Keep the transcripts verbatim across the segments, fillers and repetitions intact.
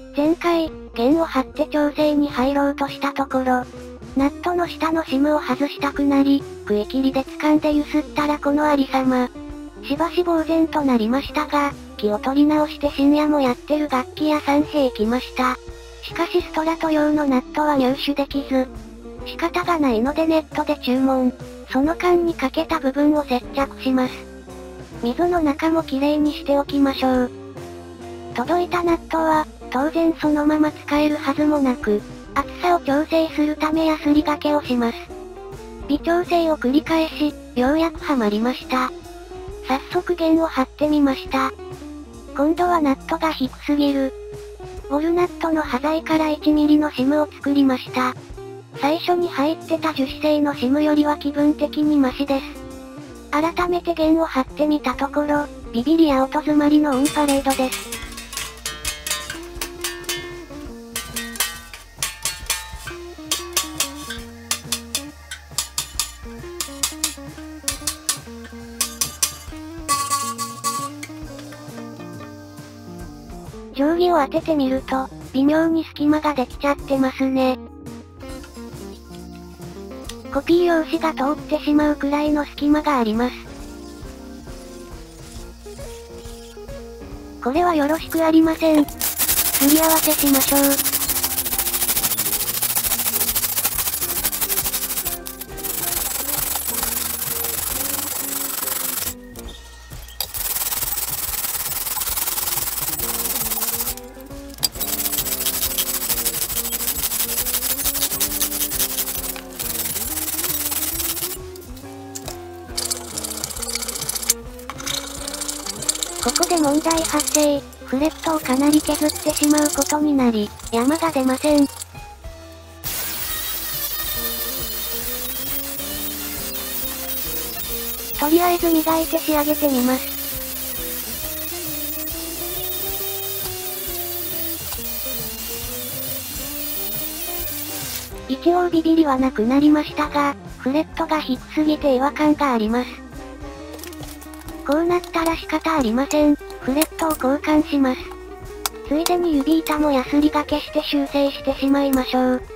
前回、弦を張って調整に入ろうとしたところ、ナットの下のシムを外したくなり、食い切りで掴んで揺すったらこのありさま。しばし呆然となりましたが、気を取り直して深夜もやってる楽器屋さんへ行きました。しかしストラト用のナットは入手できず、仕方がないのでネットで注文。その間に欠けた部分を接着します。溝の中もきれいにしておきましょう。届いたナットは、当然そのまま使えるはずもなく、厚さを調整するためヤスリ掛けをします。微調整を繰り返し、ようやくはまりました。早速弦を張ってみました。今度はナットが低すぎる。ウォルナットの端材からいちミリのシムを作りました。最初に入ってた樹脂製のシムよりは気分的にマシです。改めて弦を張ってみたところ、ビビりや音詰まりのオンパレードです。定規を当ててみると、微妙に隙間ができちゃってますね。コピー用紙が通ってしまうくらいの隙間があります。これはよろしくありません。すり合わせしましょう。ここで問題発生。フレットをかなり削ってしまうことになり、山が出ません。とりあえず磨いて仕上げてみます。一応ビビりはなくなりましたが、フレットが低すぎて違和感があります。こうなったら仕方ありません。フレットを交換します。ついでに指板もヤスリ掛けして修正してしまいましょう。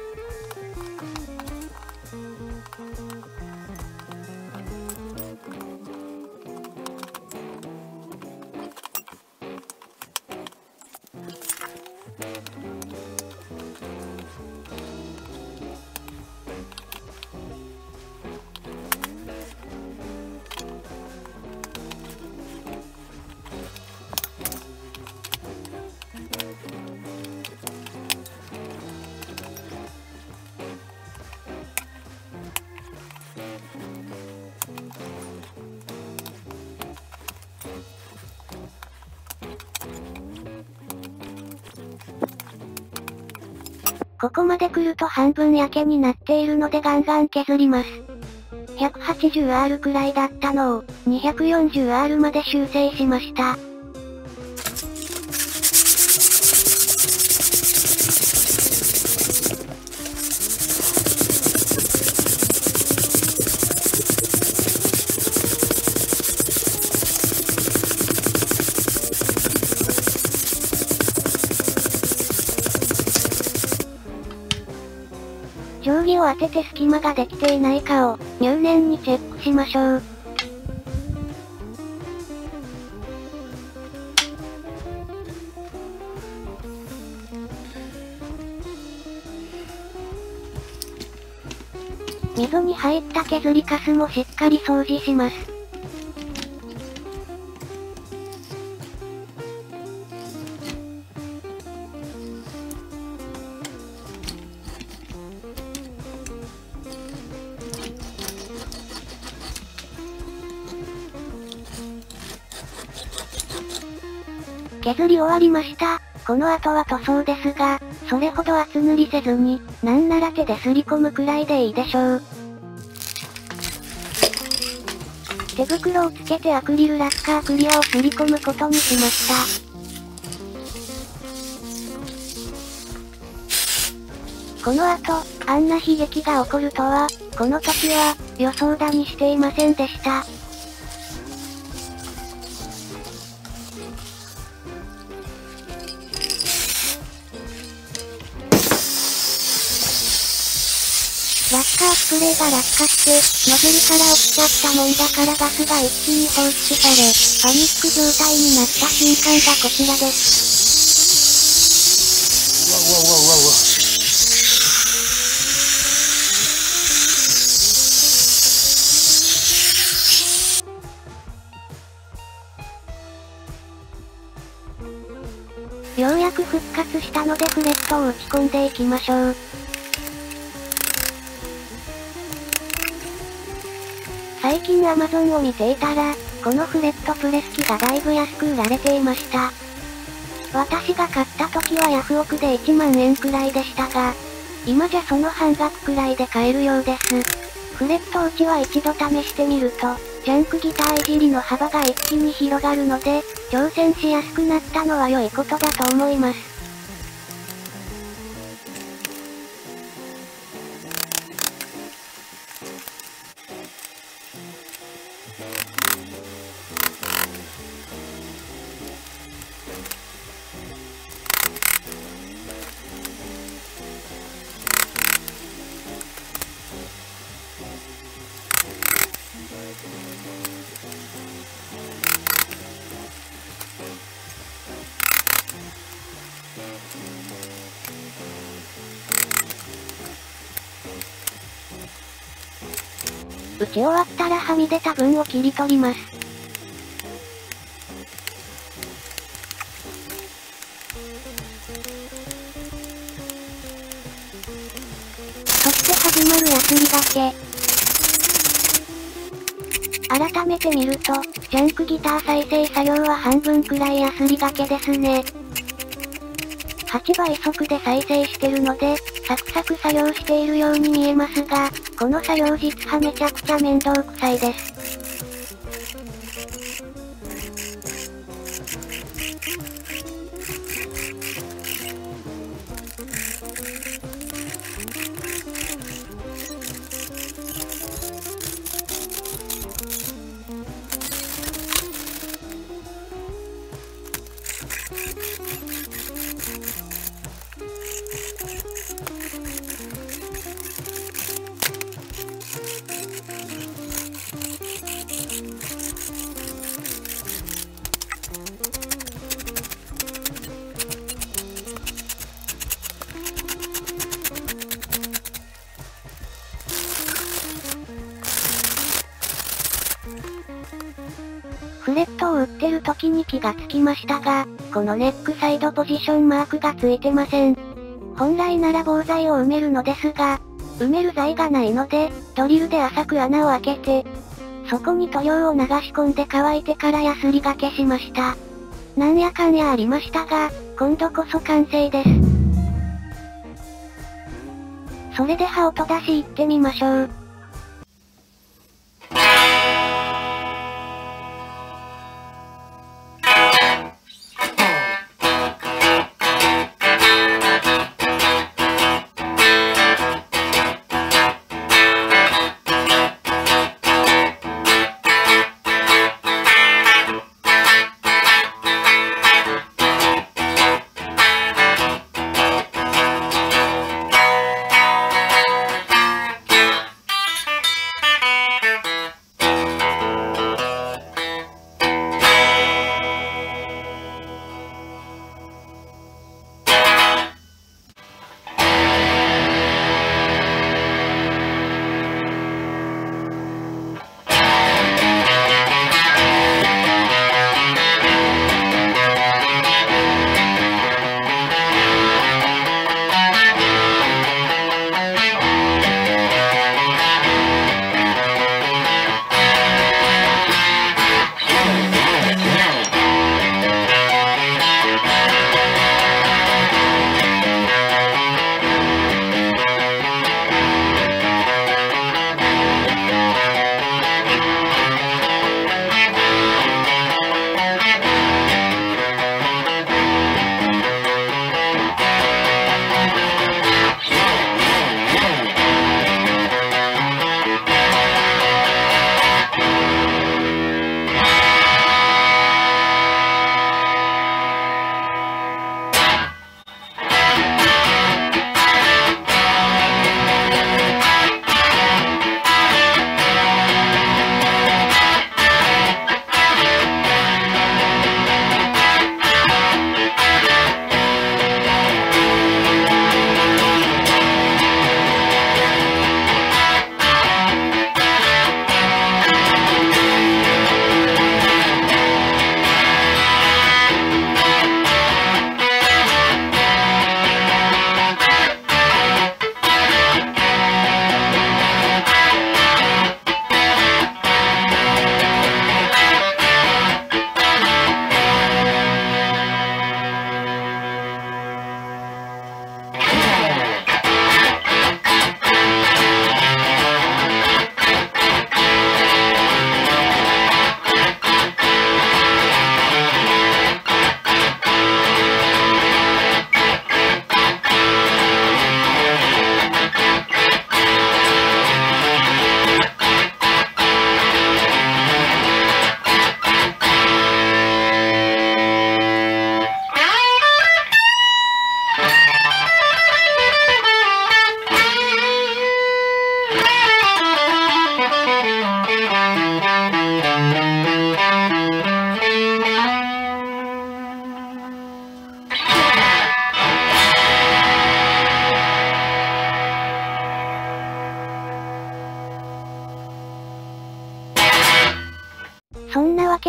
ここまで来ると半分焼けになっているのでガンガン削ります。ひゃくはちじゅうアール くらいだったのを にひゃくよんじゅうアール まで修正しました。定規を当てて隙間ができていないかを入念にチェックしましょう。溝に入った削りカスもしっかり掃除します。削り終わりました。この後は塗装ですが、それほど厚塗りせずに、なんなら手で擦り込むくらいでいいでしょう。手袋をつけてアクリルラッカークリアを擦り込むことにしました。この後、あんな悲劇が起こるとは、この時は、予想だにしていませんでした。 カースプレーが落下して、ノズルから落ちちゃったもんだからガスが一気に放出され、パニック状態になった瞬間がこちらです。 うわうわうわうわうわ。 ようやく復活したのでフレットを打ち込んでいきましょう。最近 Amazon を見ていたら、このフレットプレス機がだいぶ安く売られていました。私が買った時はヤフオクでいちまんえんくらいでしたが、今じゃその半額くらいで買えるようです。フレット打ちは一度試してみると、ジャンクギターいじりの幅が一気に広がるので、挑戦しやすくなったのは良いことだと思います。打ち終わったらはみ出た分を切り取ります。そして始まるヤスリがけ。改めて見ると、ジャンクギター再生作業は半分くらいヤスリがけですね。はちばい速で再生してるので、サクサク作業しているように見えますが、この作業実はめちゃくちゃ面倒くさいです。フレットを打ってる時に気がつきましたが、このネックサイドポジションマークがついてません。本来なら棒材を埋めるのですが、埋める材がないので、ドリルで浅く穴を開けて、そこに塗料を流し込んで乾いてからヤスリがけしました。なんやかんやありましたが、今度こそ完成です。それでは音出し行ってみましょう。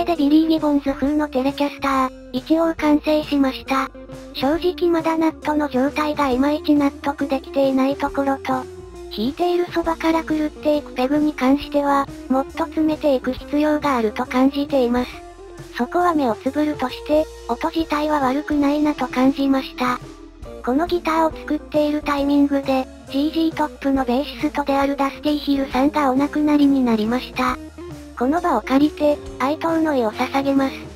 れでビリー・ギボンズ風のテレキャスター、一応完成しました。正直まだナットの状態がいまいち納得できていないところと、引いているそばから狂っていくペグに関しては、もっと詰めていく必要があると感じています。そこは目をつぶるとして、音自体は悪くないなと感じました。このギターを作っているタイミングで、ジージー トップのベーシストであるダスティ・ヒルさんがお亡くなりになりました。この場を借りて、哀悼の意を捧げます。